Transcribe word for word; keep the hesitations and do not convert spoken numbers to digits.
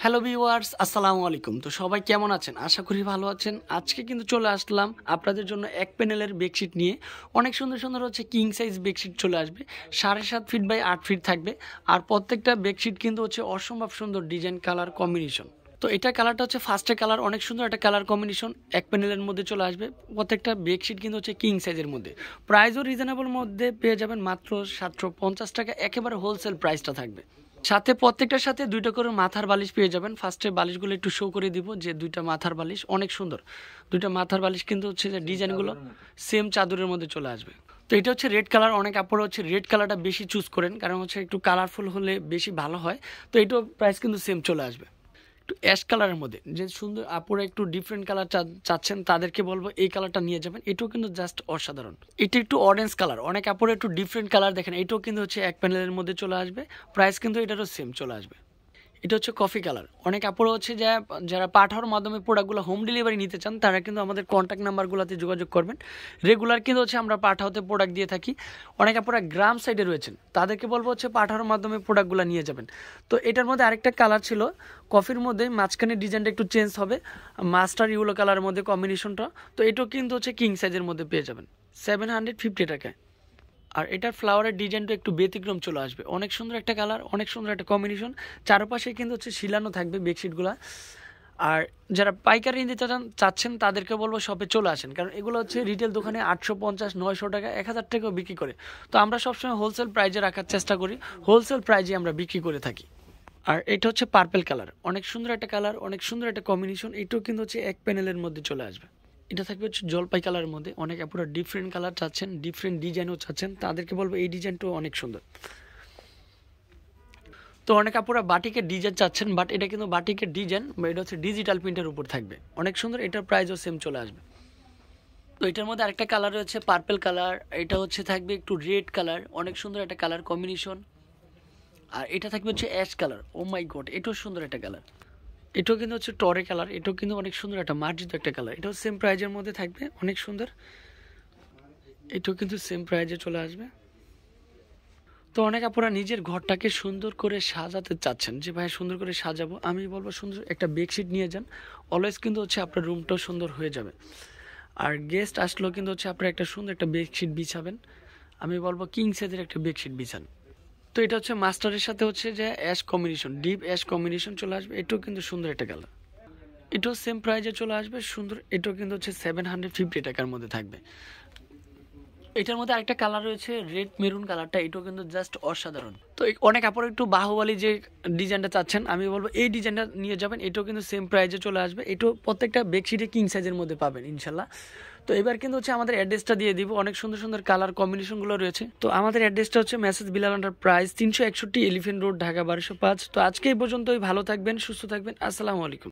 Hello viewers, আসসালামু আলাইকুম। তো সবাই কেমন আছেন? আশা করি ভালো আছেন। আজকে কিন্তু চলে আসলাম আপনাদের জন্য এক প্যানেলের বেডশিট নিয়ে। অনেক সুন্দর সুন্দর হচ্ছে কিং সাইজ বেডশিট চলে আসবে। সাড়ে সাত ফিট বাই আট ফিট থাকবে। আর প্রত্যেকটা বেডশিট কিন্তু হচ্ছে অসম্ভব সুন্দর ডিজাইন, কালার কম্বিনেশন। তো এটা কালারটা হচ্ছে ফার্স্টের কালার, অনেক সুন্দর একটা কালার কম্বিনেশন এক প্যানেলের মধ্যে চলে আসবে। প্রত্যেকটা বেডশিট কিন্তু হচ্ছে কিং সাইজের মধ্যে। প্রাইসও রিজনেবল মধ্যে পেয়ে যাবেন, মাত্র সাতশো পঞ্চাশ টাকা, একেবারে হোলসেল প্রাইসটা থাকবে। সাথে প্রত্যেকটার সাথে দুইটা করে মাথার বালিশ পেয়ে যাবেন। ফার্স্টে বালিশগুলো একটু শো করে দিব, যে দুইটা মাথার বালিশ অনেক সুন্দর। দুইটা মাথার বালিশ কিন্তু হচ্ছে যে ডিজাইনগুলো সেম চাদরের মধ্যে চলে আসবে। তো এটা হচ্ছে রেড কালার, অনেক আপুরা হচ্ছে রেড কালারটা বেশি চুজ করেন, কারণ হচ্ছে একটু কালারফুল হলে বেশি ভালো হয়। তো এটাও প্রাইস কিন্তু সেম চলে আসবে। একটু অ্যাশ কালারের মধ্যে যে সুন্দর আপুরা একটু ডিফারেন্ট কালার চাচ্ছেন, তাদেরকে বলবো এই কালারটা নিয়ে যাবেন। এটাও কিন্তু জাস্ট অসাধারণ। এটা একটু অরেঞ্জ কালার, অনেক আপুরা একটু ডিফারেন্ট কালার দেখেন। এটাও কিন্তু হচ্ছে এক প্যানেলের মধ্যে চলে আসবে। প্রাইস কিন্তু এটারও সেম চলে আসবে। এটা হচ্ছে কফি কালার, অনেক আপুরা হচ্ছে যে যারা পাঠানোর মাধ্যমে প্রোডাক্টগুলো হোম ডেলিভারি নিতে চান, তারা কিন্তু আমাদের কন্ট্যাক্ট নাম্বারগুলোতে যোগাযোগ করবেন। রেগুলার কিন্তু হচ্ছে আমরা পাঠাওতে প্রোডাক্ট দিয়ে থাকি। অনেক আপুরা গ্রাম সাইডে রয়েছেন, তাদেরকে বলবো হচ্ছে পাঠানোর মাধ্যমে প্রোডাক্টগুলো নিয়ে যাবেন। তো এটার মধ্যে আরেকটা কালার ছিল কফির মধ্যে, মাঝখানে ডিজাইনটা একটু চেঞ্জ হবে, মাস্টার ইউলো কালারের মধ্যে কম্বিনেশনটা। তো এটাও কিন্তু হচ্ছে কিং সাইজের মধ্যে পেয়ে যাবেন সেভেন হান্ড্রেড ফিফটি টাকায়। আর এটার ফ্লাওয়ারের ডিজাইনটা একটু ব্যতিক্রম চলে আসবে, অনেক সুন্দর একটা কালার, অনেক সুন্দর একটা কম্বিনেশন। চারপাশে কিন্তু হচ্ছে শিলানো থাকবে বেডশিটগুলো। আর যারা পাইকারি নিতে চান চাচ্ছেন তাদেরকে বলবো শপে চলে আসেন, কারণ এগুলো হচ্ছে রিটেল দোকানে আটশো পঞ্চাশ নয়শো টাকা এক হাজার টাকাও বিক্রি করে। তো আমরা সবসময় হোলসেল প্রাইজে রাখার চেষ্টা করি, হোলসেল প্রাইজে আমরা বিক্রি করে থাকি। আর এটা হচ্ছে পার্পেল কালার, অনেক সুন্দর একটা কালার, অনেক সুন্দর একটা কম্বিনেশন। এটাও কিন্তু হচ্ছে এক প্যানেলের মধ্যে চলে আসবে। এটা থাকবে হচ্ছে জলপাই কালারের মধ্যে। অনেক আপুরা ডিফারেন্ট কালার চাচ্ছেন, ডিফারেন্ট ডিজাইনও চাচ্ছেন, তাদেরকে বলবো এই ডিজাইনটাও অনেক সুন্দর। তো অনেক আপুরা বাটিকের ডিজাইন চাচ্ছেন, বাট এটা কিন্তু বাটিকের ডিজাইন বা এটা হচ্ছে ডিজিটাল প্রিন্টের উপর থাকবে, অনেক সুন্দর। এটার প্রাইসও সেম চলে আসবে। তো এটার মধ্যে আরেকটা কালার রয়েছে পার্পেল কালার, এটা হচ্ছে থাকবে একটু রেড কালার, অনেক সুন্দর একটা কালার কম্বিনেশন। আর এটা থাকবে হচ্ছে ash colour, oh my god, এটাও সুন্দর একটা কালার। এটাও কিন্তু হচ্ছে টরে কালার, এটাও কিন্তু অনেক সুন্দর একটা মার্জিত একটা কালার। এটাও সেম প্রাইজের মধ্যে থাকবে, অনেক সুন্দর। এটাও কিন্তু সেম প্রাইজে চলে আসবে। তো অনেক আপুরা নিজের ঘরটাকে সুন্দর করে সাজাতে চাচ্ছেন, যে ভাই সুন্দর করে সাজাবো, আমি বলবো সুন্দর একটা বেডশিট নিয়ে যান। অলওয়েজ কিন্তু হচ্ছে আপনার রুমটাও সুন্দর হয়ে যাবে। আর গেস্ট আসলেও কিন্তু হচ্ছে আপনার একটা সুন্দর একটা বেডশিট বিছাবেন, আমি বলবো কিং সাইজের একটা বেডশিট বিছান। তো এটা হচ্ছে মাস্টারের সাথে হচ্ছে যে ash combination, deep ash combination চলে আসবে। এটাও কিন্তু সুন্দর একটা কালার, এটাও সেম প্রাইজে চলে আসবে সুন্দর। এটাও কিন্তু হচ্ছে সেভেন হান্ড্রেড ফিফটি টাকার মধ্যে থাকবে। এটার মধ্যে আরেকটা কালার রয়েছে রেড মেরুন কালারটা, এটাও কিন্তু জাস্ট অসাধারণ। তো অনেক আপনারা একটু বাহুবলী যে ডিজাইনটা চাচ্ছেন, আমি বলবো এই ডিজাইনটা নিয়ে যাবেন। এটাও কিন্তু সেম প্রাইজে চলে আসবে। এটাও প্রত্যেকটা বেডশিটে কিং সাইজের মধ্যে পাবেন ইনশাল্লাহ। তো এবার কিন্তু হচ্ছে আমাদের অ্যাড্রেসটা দিয়ে দিব, অনেক সুন্দর সুন্দর কালার কম্বিনেশনগুলো রয়েছে। তো আমাদের অ্যাড্রেসটা হচ্ছে মেসেজ বিলাল আন্ডার প্রাইস, তিনশো একষট্টি এলিফেন্ট রোড, ঢাকা বারোশো পাঁচ। তো আজকে এই পর্যন্তই, ভালো থাকবেন, সুস্থ থাকবেন, আসসালামু আলাইকুম।